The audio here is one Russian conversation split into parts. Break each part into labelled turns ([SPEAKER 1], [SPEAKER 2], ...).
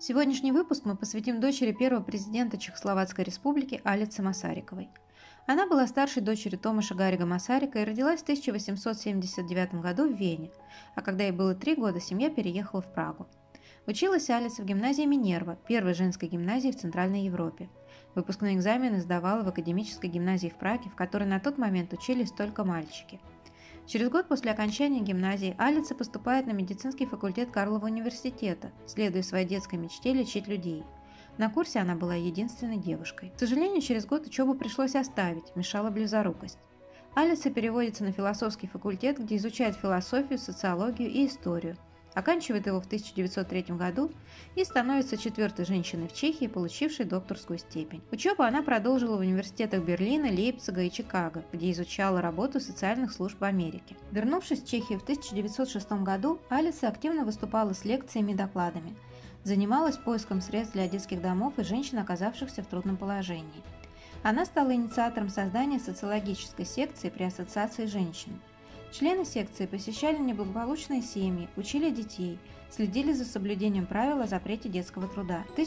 [SPEAKER 1] Сегодняшний выпуск мы посвятим дочери первого президента Чехословацкой республики Алице Масариковой. Она была старшей дочерью Томаша Гаррига Масарика и родилась в 1879 году в Вене, а когда ей было 3 года, семья переехала в Прагу. Училась Алиса в гимназии Минерва, первой женской гимназии в Центральной Европе. Выпускные экзамены сдавала в академической гимназии в Праге, в которой на тот момент учились только мальчики. Через год после окончания гимназии Алица поступает на медицинский факультет Карлова университета, следуя своей детской мечте лечить людей. На курсе она была единственной девушкой. К сожалению, через год учебу пришлось оставить, мешала близорукость. Алиса переводится на философский факультет, где изучает философию, социологию и историю. Оканчивает его в 1903 году и становится четвертой женщиной в Чехии, получившей докторскую степень. Учебу она продолжила в университетах Берлина, Лейпцига и Чикаго, где изучала работу социальных служб в Америке. Вернувшись в Чехию в 1906 году, Алиса активно выступала с лекциями и докладами, занималась поиском средств для детских домов и женщин, оказавшихся в трудном положении. Она стала инициатором создания социологической секции при Ассоциации женщин. Члены секции посещали неблагополучные семьи, учили детей, следили за соблюдением правил о запрете детского труда. В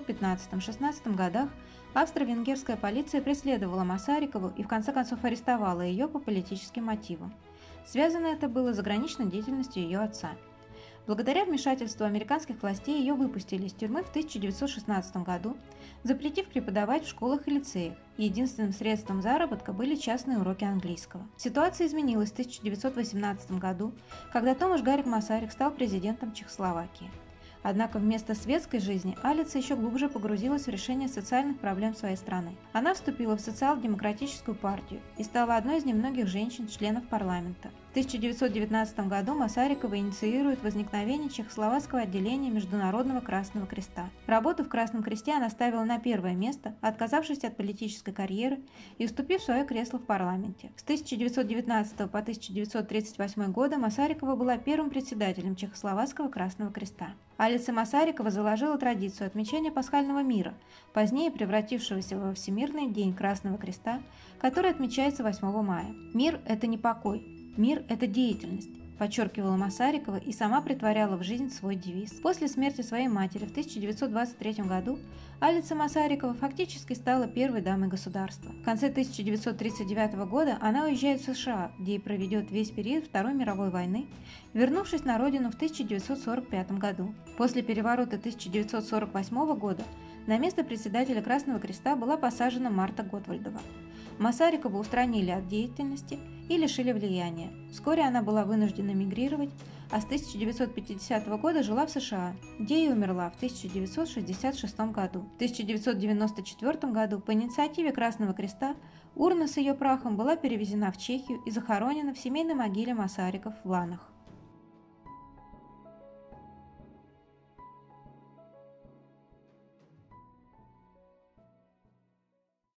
[SPEAKER 1] 1915-16 годах австро-венгерская полиция преследовала Масарикову и в конце концов арестовала ее по политическим мотивам. Связано это было с заграничной деятельностью ее отца. Благодаря вмешательству американских властей ее выпустили из тюрьмы в 1916 году, запретив преподавать в школах и лицеях, и единственным средством заработка были частные уроки английского. Ситуация изменилась в 1918 году, когда Томаш Гарриг Масарик стал президентом Чехословакии. Однако вместо светской жизни Алица еще глубже погрузилась в решение социальных проблем своей страны. Она вступила в социал-демократическую партию и стала одной из немногих женщин-членов парламента. В 1919 году Масарикова инициирует возникновение чехословацкого отделения Международного Красного Креста. Работу в Красном Кресте она ставила на первое место, отказавшись от политической карьеры и уступив свое кресло в парламенте. С 1919 по 1938 годы Масарикова была первым председателем Чехословацкого Красного Креста. Алица Масарикова заложила традицию отмечания Пасхального мира, позднее превратившегося во Всемирный день Красного Креста, который отмечается 8 мая. «Мир – это не покой, мир – это деятельность», подчеркивала Масарикова и сама претворяла в жизнь свой девиз. После смерти своей матери в 1923 году Алица Масарикова фактически стала первой дамой государства. В конце 1939 года она уезжает в США, где и проведет весь период Второй мировой войны, вернувшись на родину в 1945 году. После переворота 1948 года на место председателя Красного Креста была посажена Марта Готвальдова. Масарикову устранили от деятельности и лишили влияния. Вскоре она была вынуждена мигрировать, а с 1950 года жила в США, где и умерла в 1966 году. В 1994 году по инициативе Красного Креста урна с ее прахом была перевезена в Чехию и захоронена в семейной могиле Масариков в Ланах.